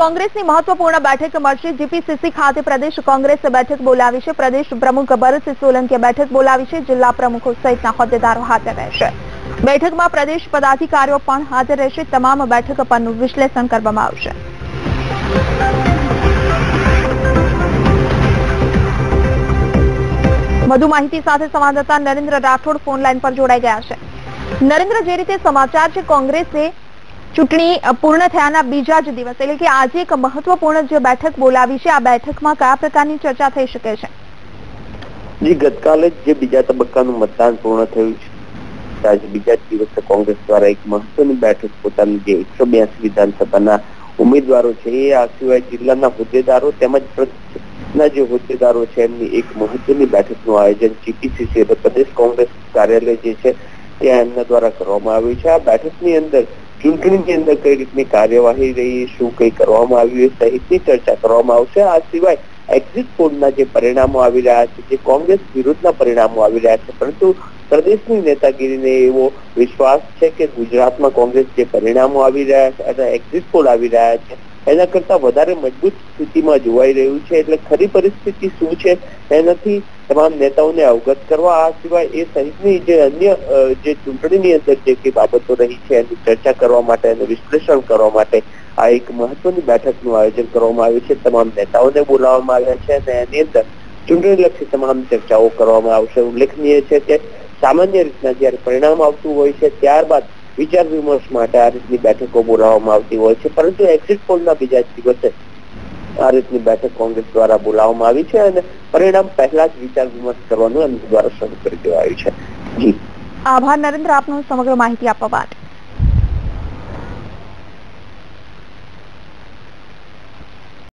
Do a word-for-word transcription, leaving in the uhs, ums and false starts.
કોંગ્રેસની મહત્વપૂર્ણ બેઠક મળશે। જીપીસીસી ખાતે પ્રદેશ કોંગ્રેસે બેઠક બોલાવી છે। પ્રદેશ પ્રમુખ ભરતસિંહ સોલંકીએ બેઠક બોલાવી છે। જિલ્લા પ્રમુખો સહિતના હોદ્દેદારો હાજર રહેશે। બેઠકમાં પ્રદેશ પદાધિકારીઓ પણ હાજર રહેશે। તમામ બેઠક પરનું વિશ્લેષણ કરવામાં આવશે। વધુ માહિતી સાથે સંવાદદાતા નરેન્દ્ર રાઠોડ ફોન લાઈન પર જોડાઈ ગયા છે। નરેન્દ્ર, જે રીતે સમાચાર છે, કોંગ્રેસે ચૂંટણી પૂર્ણ થયાના બીજા જ દિવસ એટલે કે આજે એક મહત્વપૂર્ણ જે બેઠક બોલાવી છે, આ બેઠકમાં કયા પ્રકારની ચર્ચા થઈ શકે છે? જી, ગતકાલે જે બીજા તબક્કાનું મતદાન પૂર્ણ થયું છે, આજે બીજા જ દિવસે કોંગ્રેસ દ્વારા એક મહત્વની બેઠક પોતાની જે એકસો બ્યાસી વિધાનસભાના ઉમેદવારો છે એ આ સિવાય જિલ્લાના હોદ્દેદારો તેમજ પ્રદેશના જે હોદ્દેદારો છે એમની એક મહત્વની બેઠકનું આયોજન જીપીસીસી એટલે પ્રદેશ કોંગ્રેસ કાર્યાલય જે છે ત્યાં એમના દ્વારા કરવામાં આવ્યું છે। આ બેઠકની અંદર ચૂંટણીની અંદર કઈ રીતની કાર્યવાહી રહી, શું કઈ કરવામાં આવ્યું એ સહિતની ચર્ચા કરવામાં આવશે। આ સિવાય એક્ઝિટ પોલના જે પરિણામો આવી રહ્યા છે, જે કોંગ્રેસ વિરુદ્ધના પરિણામો આવી રહ્યા છે, પરંતુ પ્રદેશની નેતાગીરીને એવો વિશ્વાસ છે કે ગુજરાતમાં કોંગ્રેસ જે પરિણામો આવી રહ્યા છે અને એક્ઝિટ પોલ આવી રહ્યા છે એના કરતા વધારે મજબૂત સ્થિતિમાં જોવાઈ રહ્યું છે। એટલે ખરી પરિસ્થિતિ શું છે એનાથી તમામ નેતાઓને અવગત કરવા, આ સિવાય એ સહિતની જે અન્ય જે ચૂંટણીની અંદર જે કઈ બાબતો રહી છે એની ચર્ચા કરવા માટે અને વિશ્લેષણ કરવા માટે આ એક મહત્વની બેઠકનું આયોજન કરવામાં આવ્યું છે। તમામ નેતાઓને બોલાવવામાં આવ્યા છે અને એની અંદર ચૂંટણીલક્ષી તમામ ચર્ચાઓ કરવામાં આવશે। ઉલ્લેખનીય છે કે સામાન્ય રીતના જયારે પરિણામ આવતું હોય છે ત્યારબાદ વિચાર વિમર્શ માટે આ રીતની બેઠકો બોલાવવામાં આવતી હોય છે, પરંતુ એક્ઝિટ પોલના બીજા જ દિવસે આ રીતની બેઠક કોંગ્રેસ દ્વારા બોલાવવામાં આવી છે અને પરિણામ પહેલા જ વિચાર વિમર્શ કરવાનું એમના દ્વારા શરૂ કરી દેવાયું છે। જી, આભાર નરેન્દ્ર, આપનો સમગ્ર માહિતી આપવા માટે।